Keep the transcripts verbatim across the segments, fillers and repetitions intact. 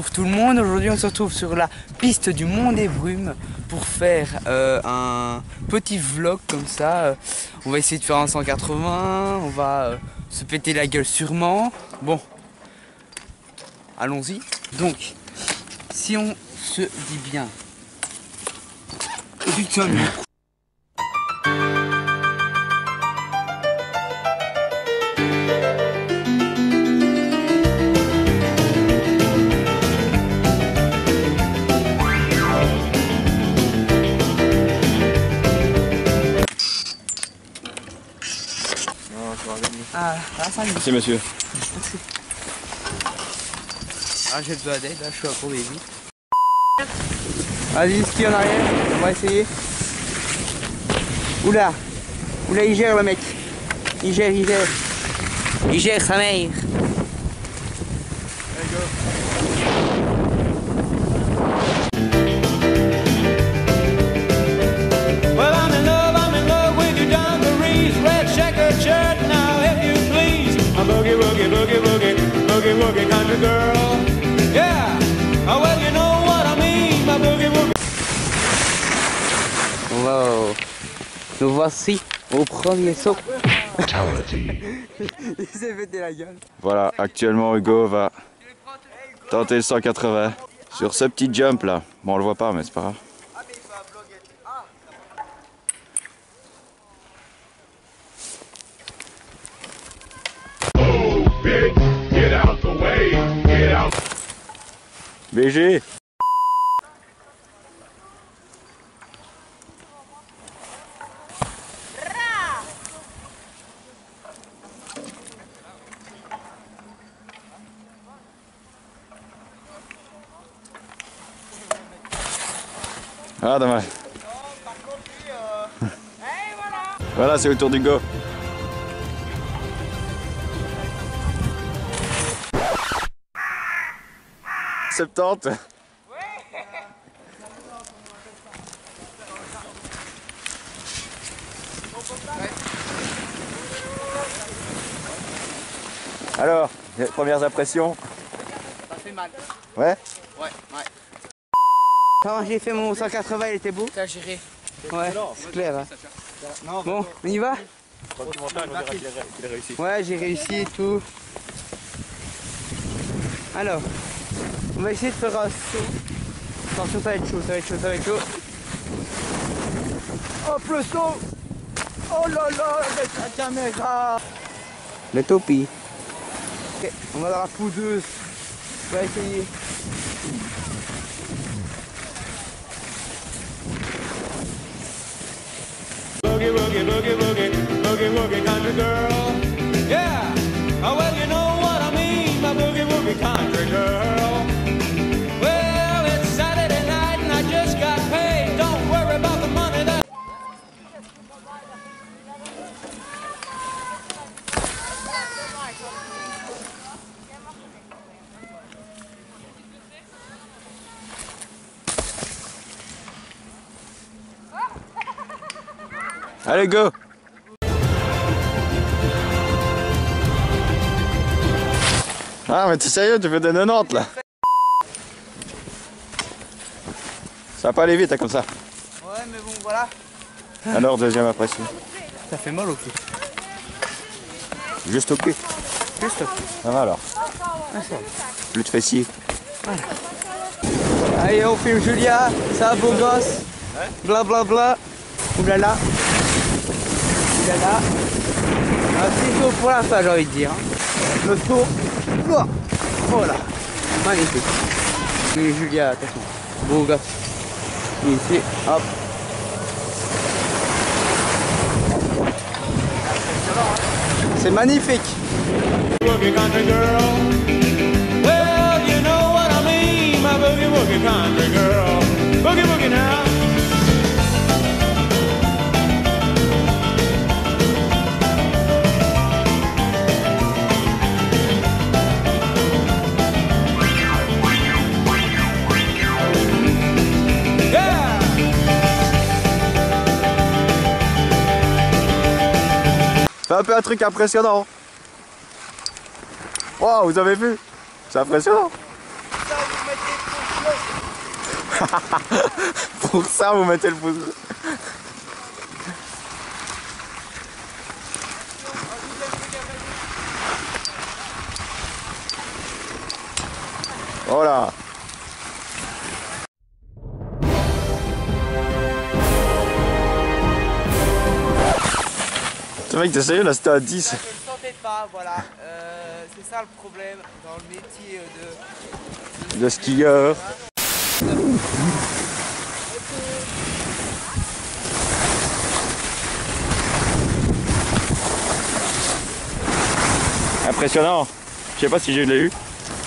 bonjour tout le monde, aujourd'hui on se retrouve sur la piste du Mont des Brumes pour faire euh, un petit vlog comme ça. On va essayer de faire un cent quatre-vingts, on va euh, se péter la gueule sûrement. Bon, allons-y. Donc, si on se dit bien, putain, ah, là, ça me... Merci monsieur. Ah, j'ai besoin d'aide, là je suis à court des vies. Vas-y, ski en arrière, on va essayer. Oula, oula, il gère le mec. Il gère, il gère. Il gère sa mère. Let's go. Well, I'm in love, I'm in love with your dungarees, red checkered shirt now, if you please. A boogie, boogie, boogie, boogie, boogie, boogie country girl. Yeah, oh, well, you know what I mean, my boogie, boogie. Wow. Nous voici au premier saut. Il s'est pété la gueule. Voilà, actuellement Hugo va tenter le cent quatre-vingts sur ce petit jump là. Bon, on le voit pas, mais c'est pas grave. B G. Ah, dommage. Voilà, c'est au tour d'Hugo. soixante-dix. Alors, les premières impressions? Ça fait mal. Ouais? Ouais, ouais. Quand j'ai fait mon cent quatre-vingts, il était beau. T'as géré. Ouais, c'est clair. Hein. Bon, on y va? Ouais, j'ai réussi et tout. Alors, on va essayer de faire un saut. Attention, ça va être chaud, ça va être chaud, ça va être chaud. Hop, le saut! Oh là là, avec la caméra! Le topi. Ok, on va dans la poudreuse. On va essayer. Boogie, boogie, boogie, boogie, boogie, boogie country girl. Yeah, oh, well, you know what I mean, my boogie, boogie country girl. Well, it's Saturday night and I just got paid. Don't worry about the money that... Allez, go! Ah, mais t'es sérieux, tu fais des quatre-vingt-dix là? Ça va pas aller vite hein, comme ça. Ouais, mais bon, voilà. Alors, deuxième impression. Ça fait mal au pied. Juste au pied. Juste au pied. Ça va alors. Ah, ça va. Plus de fessiers. Voilà. Allez, on filme Julia, ça va beau gosse. Bla bla bla. Oulala. Oulala. Un petit saut pour la fin, j'ai envie de dire. Le saut. Voilà. Magnifique. Et Julia, attention. Beau gosse. Ici, hop. C'est magnifique. Boogie country girl. Well, you know what I mean, my boogie, boogie country girl. Boogie, boogie now. C'est un peu un truc impressionnant. Wow, vous avez vu? C'est impressionnant. Ça, vous mettez Pour ça, vous mettez le pouce. Voilà. Ce mec, t'es sérieux là, c'était à dix. Je ne le sentais pas, voilà. Euh, c'est ça le problème dans le métier de... Le skieur. Impressionnant. Je sais pas si je l'ai eu.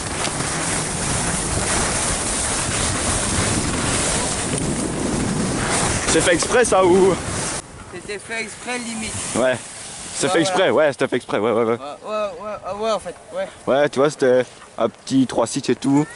C'est fait exprès ça ou? C'était fait exprès limite. Ouais. C'est Ouais, fait exprès, ouais, c'était fait exprès, ouais, ouais, ouais. Ouais, ouais, ouais, ah ouais en fait, ouais. Ouais, tu vois, c'était un petit trois six et tout.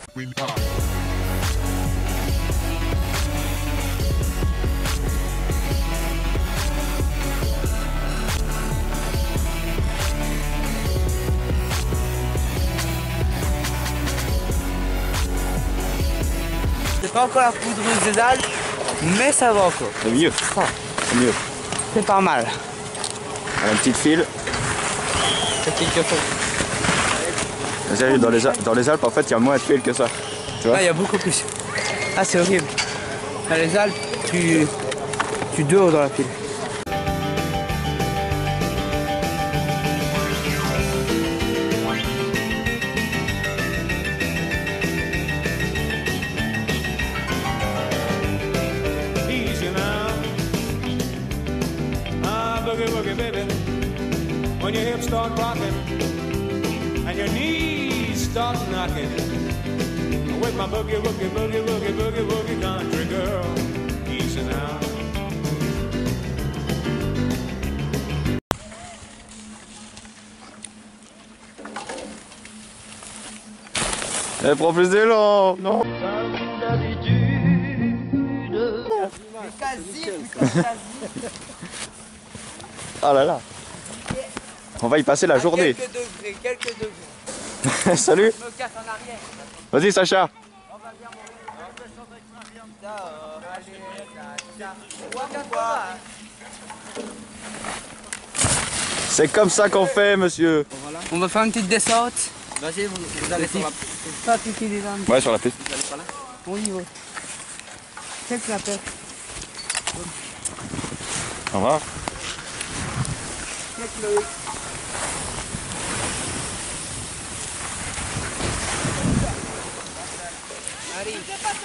C'est pas encore la poudreuse des dalles, mais ça va encore. C'est mieux. Ah, C'est mieux. c'est pas mal. On a une petite file. C'est quelque chose. Sérieux, dans les, Al- dans les Alpes, en fait, il y a moins de file que ça. Tu vois? Là, il y a beaucoup plus. Ah, c'est horrible. Dans les Alpes, tu, tu dors dans la pile. Easy now. Ah, boogie, boogie, baby. When your hips start rocking and your knees start knocking. With my boogie, boogie, boogie, boogie, boogie, boogie country girl. Easy now. Elle prend plus d'élan, non? Ah là là. On va y passer la journée. Quelques degrés, quelques degrés. Salut. Je me casse en arrière. Vas-y, Sacha. C'est comme ça qu'on fait, monsieur. On va faire une petite descente. Vas-y, vous, vous allez sur la piste. Pas piquer les dents. Ouais, sur la piste. On y va. Check la peste. Au revoir. Check le... Allez.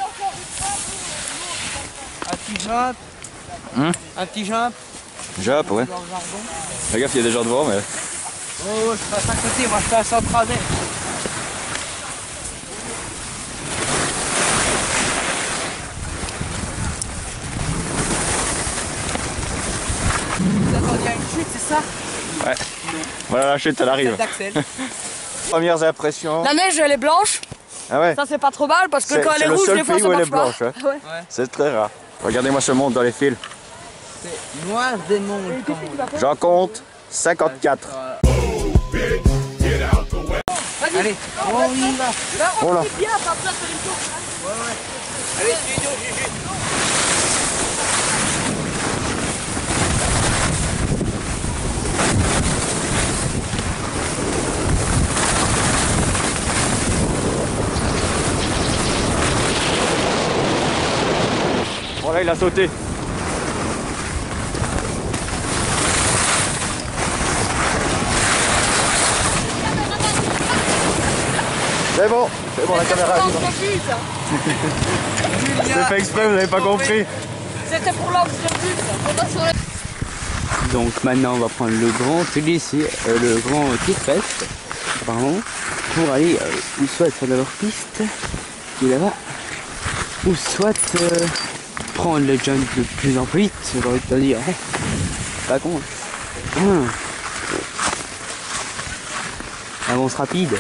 Un petit jump. Hum Un petit jump. Jump, ouais. Dans le jardin. Fais gaffe, il y a des gens devant, mais. Oh, je passe à côté, moi je fais un centre à verre. Vous attendiez à une chute, c'est ça? Ouais. Voilà la chute, elle arrive. D'Axel. Premières impressions. La neige elle est blanche, Ah ouais. ça c'est pas trop mal parce que C'est quand elle c'est est le rouge seul des fois pays ça où elle est marche pas. blanche. Hein. Ouais. Ouais. C'est très rare. Regardez-moi ce monde dans les fils. C'est noir des mondes. J'en compte cinquante-quatre. Allez, on y va. Là, on Oh là. est bien, pas besoin de faire une course. Allez, suis-nous, Juju. Bon là, il a sauté. C'est bon, c'est bon, la caméra C'était arrive. pour l'angle de but. C'est fait exprès, vous n'avez pas compris. C'était pour l'angle de but. On va sur les- Donc maintenant on va prendre le grand télécé, euh, le grand T-Fest, pardon, pour aller euh, ou soit sur leur piste, qui est là-bas, ou soit euh, prendre le jump de plus en plus vite, j'ai envie de te dire, hein. Pas con. Hein. Avance rapide.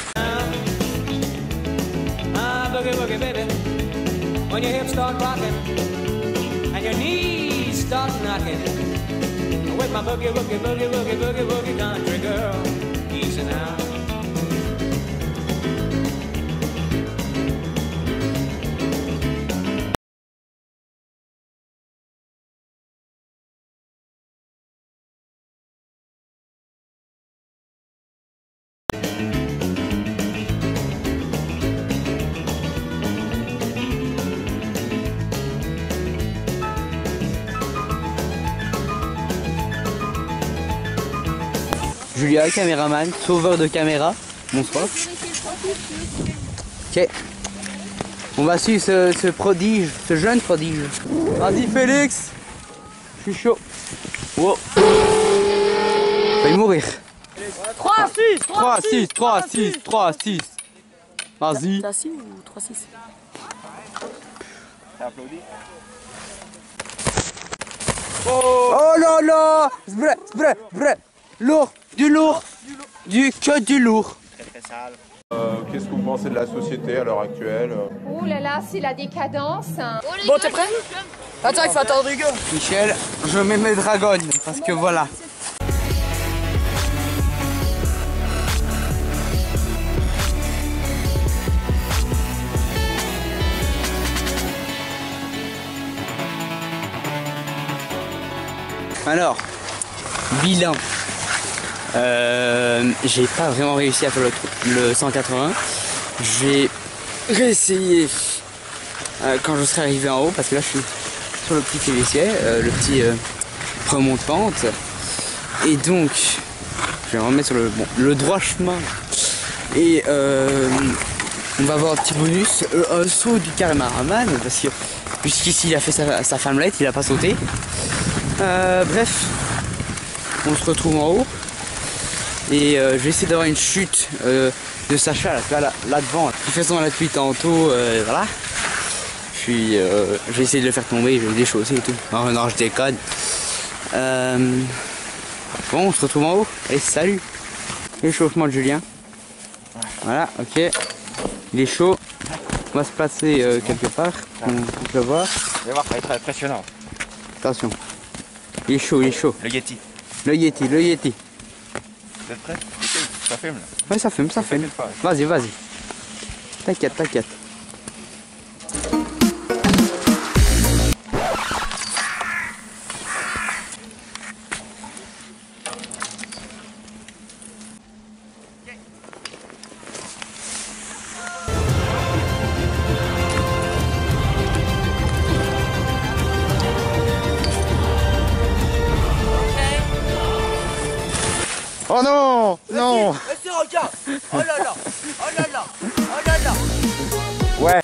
Ah, boogie, boogie, baby. When your hips start rocking and your knees start knocking. With my boogie, boogie, boogie, boogie, boogie, boogie country girl. Easy now. Julia, caméraman, sauveur de caméra. Bonsoir. Ok. On va suivre ce, ce prodige, ce jeune prodige. Vas-y Félix. Je suis chaud. Wow. Failli mourir. trois six trois six, trois six, trois six. Vas-y. T'as six ou trois six? Oh là là. Vrai, vrai, vrai. Lourd, du lourd. Du que du lourd. Euh, Qu'est-ce que vous pensez de la société à l'heure actuelle? Ouh là là, c'est la décadence. Bon, t'es prêt? Attends, il faut attendre les gars. Michel, je mets mes dragons parce que voilà. Alors, bilan. Euh, j'ai pas vraiment réussi à faire le, le cent quatre-vingts. J'ai réessayé euh, quand je serai arrivé en haut parce que là je suis sur le petit T V C, euh, le petit euh, remonte-pente. Et donc, je vais me remettre sur le, bon, le droit chemin. Et euh, on va avoir un petit bonus, euh, un saut du caméraman parce que puisqu'ici il a fait sa, sa femmelette, il a pas sauté. Euh, bref, on se retrouve en haut et euh, je vais essayer d'avoir une chute euh, de Sacha là, là, là devant. De toute façon, la pluie tantôt, euh, voilà. Puis euh, je vais essayer de le faire tomber, je vais le déchausser et tout. Non, non, je déconne. Euh, bon, on se retrouve en haut. Allez, salut. L'échauffement de Julien. Voilà, ok. Il est chaud. On va se placer euh, quelque part. On peut le voir. Vous allez voir, ça va être impressionnant. Attention. Il est chaud, il est chaud. Le Yeti. Le Yeti, le Yeti. Vous êtes prêts? Ça filme là. Ouais, ça fume, ça fume. pas. Vas-y, vas-y. T'inquiète, t'inquiète. Oh non! Non! Vas-y, regarde. Oh là là. Oh là là. Oh là là. Ouais.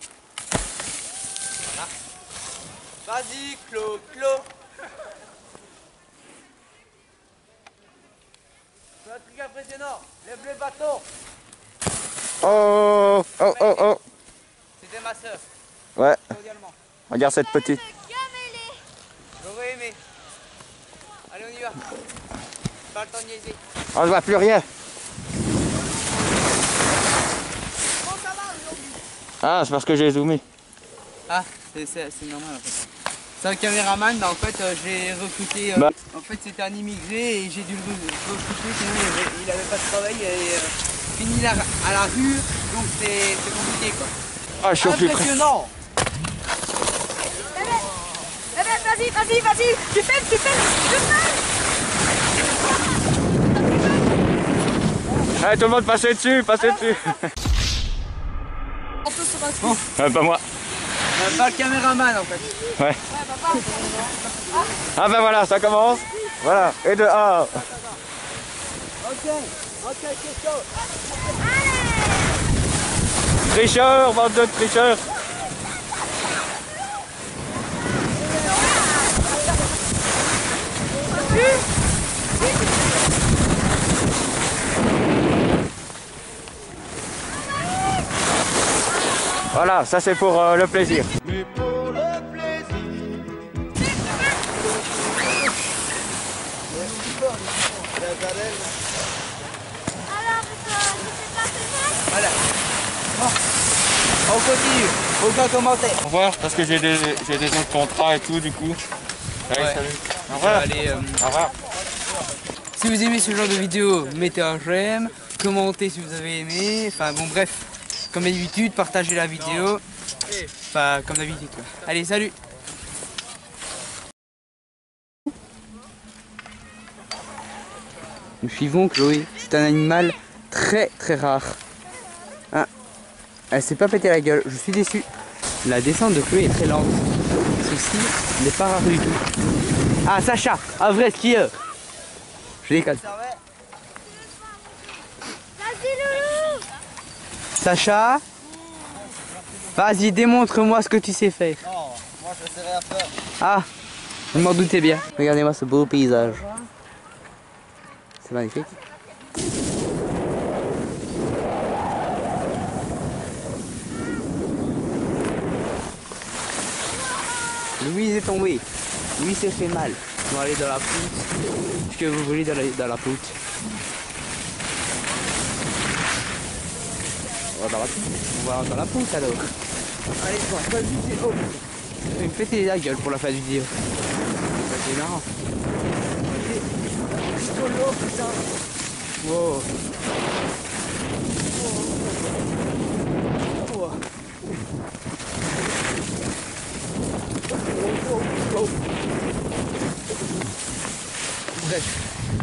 Vas-y, Clo, Clo. C'est un truc impressionnant. Lève le bâton. Oh! Oh oh oh! C'était ma soeur, Ouais. également. Regarde cette petite. J'aurais aimé. Allez, on y va. Pas le temps de niaiser. On ne voit plus rien. Ah, c'est parce que j'ai zoomé. Ah, c'est normal en fait. C'est un caméraman, mais en fait euh, j'ai recruté. Euh, Bah. En fait c'était un immigré et j'ai dû le recruter, sinon il avait, il avait pas de travail et euh, fini la, à la rue, donc c'est compliqué quoi. Ah, je suis au plus près. Impressionnant. Eh ben, vas-y, vas-y, vas-y. Tu fais, tu fais, tu fais. Allez, tout le monde, passez dessus, passez dessus. On peut se rassurer. Euh, pas moi. Euh, pas le caméraman en fait. Ouais. Ah ben voilà, ça commence. Voilà, et de un. Ok, ok, c'est chaud. Tricheur, bande de tricheurs. Voilà, ça c'est pour euh, le plaisir. Mais pour le plaisir. Voilà. Bon. On continue. Aucun commentaire. Au revoir, parce que j'ai des, j'ai des autres contrats et tout du coup. Allez, Ouais. salut. Au On revoir. va aller, euh, Au revoir. Si vous aimez ce genre de vidéo, mettez un j'aime, commentez si vous avez aimé, enfin bon bref, comme d'habitude, partagez la vidéo, enfin comme d'habitude quoi. Allez, salut. Nous suivons Chloé, c'est un animal très très rare. Ah, elle s'est pas pété la gueule, je suis déçu. La descente de Chloé est très lente, ceci n'est pas rare du tout. Ah Sacha, un vrai skieur. Je déconne. loulou. Sacha, vas-y, démontre-moi ce que tu sais faire. Non, moi je sais rien faire. Ah, je m'en doutais bien. Regardez-moi ce beau paysage. C'est magnifique. Louise est tombée. Louise s'est fait mal. On va aller dans la poutre. Ce que vous voulez dans la, dans la poutre. On va dans la poutre. On va dans la poutre alors. Allez, pour la fin de vidéo. Il me fait la gueule pour la fin de vidéo. C'est marrant. Solo, putain. Wow. Wow. Bref.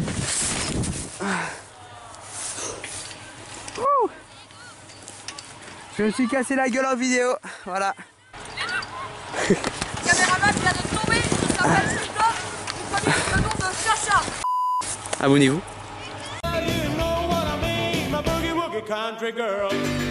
Ouh. Je me suis cassé la gueule en vidéo. Voilà. Caméraman vient de tomber. Il s'appelle Victor. Il s'appelle le nom de Sacha. Abonnez-vous. You know what I mean, my boogie woogie country girl.